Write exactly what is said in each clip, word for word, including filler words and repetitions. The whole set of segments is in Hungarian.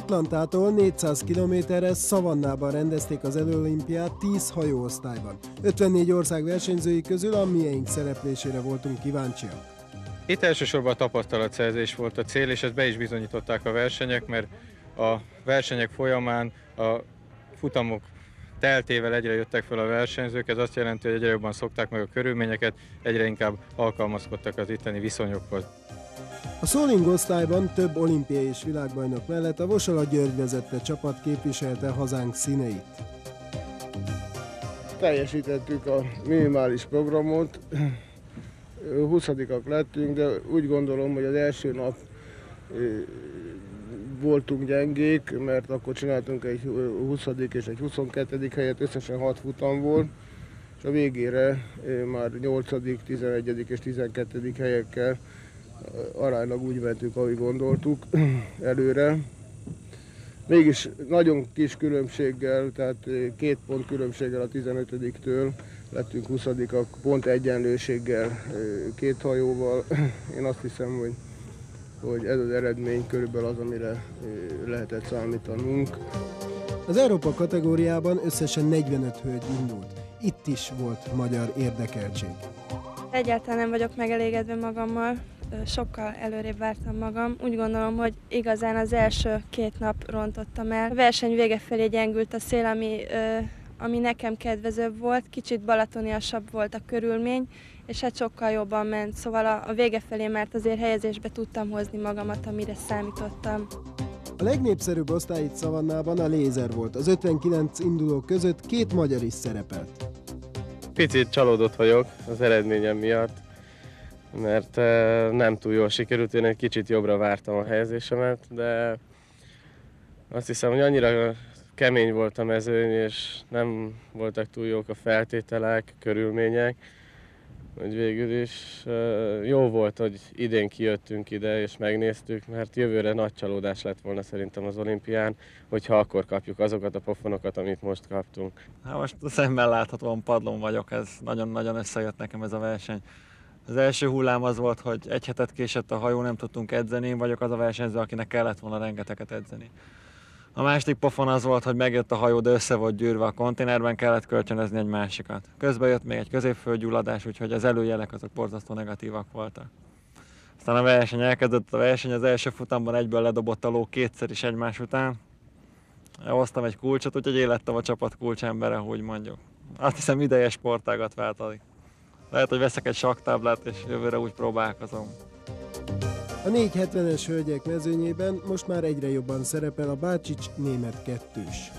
Atlantától négyszáz kilométerre Savannában rendezték az előolimpiát tíz hajóosztályban. ötvennégy ország versenyzői közül a miénk szereplésére voltunk kíváncsiak. Itt elsősorban a tapasztalatszerzés volt a cél, és ezt be is bizonyították a versenyek, mert a versenyek folyamán a futamok teltével egyre jöttek fel a versenyzők, ez azt jelenti, hogy egyre jobban szokták meg a körülményeket, egyre inkább alkalmazkodtak az itteni viszonyokhoz. A szóling osztályban több olimpiai és világbajnok mellett a Vosala György vezette csapat képviselte hazánk színeit. Teljesítettük a minimális programot, huszadikak lettünk, de úgy gondolom, hogy az első nap voltunk gyengék, mert akkor csináltunk egy huszadik és egy huszonkettedik helyet, összesen hat futam volt, és a végére már nyolcadik, tizenegyedik és tizenkettedik helyekkel aránylag úgy mentünk, ahogy gondoltuk előre. Mégis nagyon kis különbséggel, tehát két pont különbséggel a tizenötödiktől lettünk huszadikak, pont egyenlőséggel két hajóval. Én azt hiszem, hogy, hogy ez az eredmény körülbelül az, amire lehetett számítanunk. Az Európa kategóriában összesen negyvenöt hölgy indult. Itt is volt magyar érdekeltség. Egyáltalán nem vagyok megelégedve magammal, sokkal előrébb vártam magam. Úgy gondolom, hogy igazán az első két nap rontottam el. A verseny vége felé gyengült a szél, ami, ami nekem kedvezőbb volt, kicsit balatoniasabb volt a körülmény, és hát sokkal jobban ment, szóval a, a vége felé már azért helyezésbe tudtam hozni magamat, amire számítottam. A legnépszerűbb osztály itt Savannában a lézer volt. Az ötvenkilenc indulók között két magyar is szerepelt. Picit csalódott vagyok az eredményem miatt, mert nem túl jól sikerült, én egy kicsit jobbra vártam a helyezésemet, de azt hiszem, hogy annyira kemény volt a mezőny, és nem voltak túl jók a feltételek, körülmények, hogy végül is jó volt, hogy idén kijöttünk ide és megnéztük, mert jövőre nagy csalódás lett volna szerintem az olimpián, hogyha akkor kapjuk azokat a pofonokat, amit most kaptunk. Hát most szemmel láthatóan padlón vagyok, ez nagyon-nagyon összejött nekem ez a verseny. Az első hullám az volt, hogy egy hetet késett a hajó, nem tudtunk edzeni, én vagyok az a versenyző, akinek kellett volna rengeteget edzeni. A második pofon az volt, hogy megjött a hajó, de össze volt gyűrve a konténerben, kellett kölcsönözni egy másikat. Közben jött még egy középföldgyulladás, úgyhogy az előjelek azok borzasztó negatívak voltak. Aztán a verseny elkezdett, a verseny az első futamban egyből ledobott a ló kétszer is egymás után. Hoztam egy kulcsot, úgyhogy én lettem a csapat kulcsembere, úgy mondjuk. Azt hiszem ideje sportágat váltani. Lehet, hogy veszek egy sakktáblát, és jövőre úgy próbálkozom. A négyszázhetvenes hölgyek mezőnyében most már egyre jobban szerepel a Bácsics német kettős.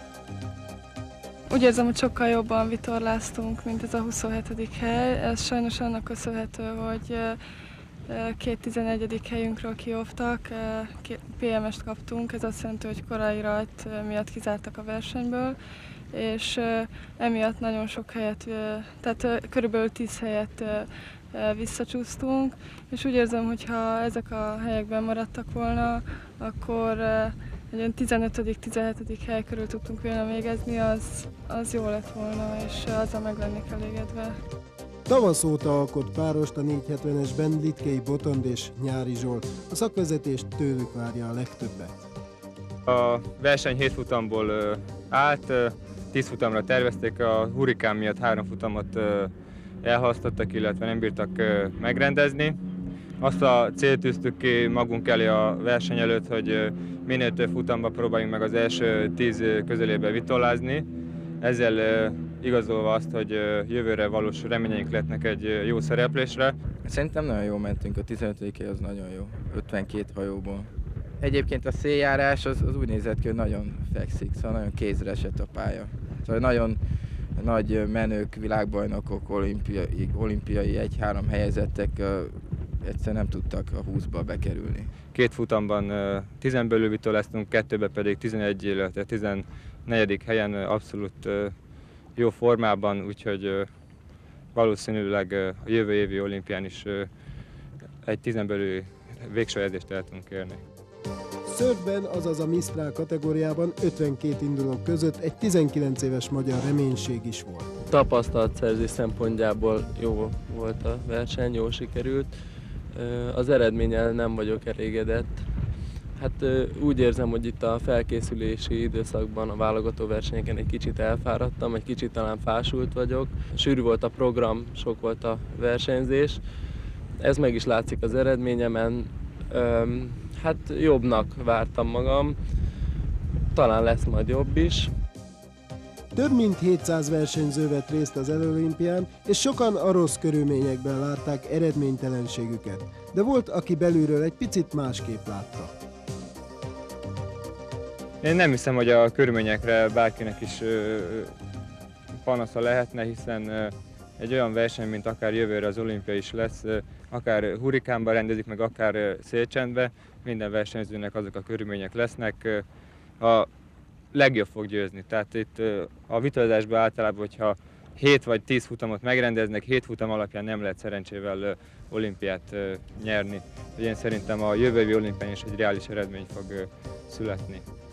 Úgy érzem, hogy sokkal jobban vitorláztunk, mint ez a huszonhetedik hely. Ez sajnos annak köszönhető, hogy két tizenegyedik helyünkről kióvtak, pé em est kaptunk, ez azt jelenti, hogy korai rajt miatt kizártak a versenyből, és emiatt nagyon sok helyet, tehát körülbelül tíz helyet visszacsúsztunk, és úgy érzem, hogy ha ezek a helyekben maradtak volna, akkor egy olyan tizenötödik tizenhetedik hely körül tudtunk volna végezni, az, az jó lett volna, és azzal meg lennék elégedve. Tavasz óta alkot párost a négyszázhetvenesben Litkei Botond és Nyári Zsolt. A szakvezetés tőlük várja a legtöbbet. A verseny hét futamból állt, tíz futamra tervezték, a hurrikán miatt három futamot elhalasztottak, illetve nem bírtak megrendezni. Azt a célt tűztük ki magunk elé a verseny előtt, hogy minél több futamba próbáljunk meg az első tíz közelébe vitorlázni. Ezzel igazolva azt, hogy jövőre valós reményeink lehetnek egy jó szereplésre. Szerintem nagyon jól mentünk, a tizenötödik hely az nagyon jó, ötvenkét hajóból. Egyébként a széljárás az, az úgy nézett ki, hogy nagyon fekszik, szóval nagyon kézre esett a pálya. Szóval nagyon nagy menők, világbajnokok, olimpiai, olimpiai egy-három helyezettek egyszer nem tudtak a húszba bekerülni. Két futamban tizen belül vitorláztunk, kettőben pedig tizenegy, illetve tizennegyedik helyen abszolút jó formában, úgyhogy valószínűleg a jövő évi olimpián is egy tizen belül végső helyezést el tudunk érni. Szörfben, azaz a Mistral kategóriában ötvenkét indulók között egy tizenkilenc éves magyar reménység is volt. Tapasztalatszerzés szempontjából jó volt a verseny, jól sikerült. Az eredménnyel nem vagyok elégedett. Hát úgy érzem, hogy itt a felkészülési időszakban a válogató versenyeken egy kicsit elfáradtam, egy kicsit talán fásult vagyok. Sűrű volt a program, sok volt a versenyzés. Ez meg is látszik az eredményemen. Hát jobbnak vártam magam, talán lesz majd jobb is. Több mint hétszáz versenyző vett részt az előolimpián, és sokan a rossz körülményekben látták eredménytelenségüket, de volt, aki belülről egy picit másképp látta. Én nem hiszem, hogy a körülményekre bárkinek is panasza lehetne, hiszen egy olyan verseny, mint akár jövőre az olimpia is lesz, akár hurrikánban rendezik, meg akár szélcsendben, minden versenyzőnek azok a körülmények lesznek, a legjobb fog győzni. Tehát itt a vitorlázásban általában, hogyha hét vagy tíz futamot megrendeznek, hét futam alapján nem lehet szerencsével olimpiát nyerni. Én szerintem a jövő évi olimpián is egy reális eredmény fog születni.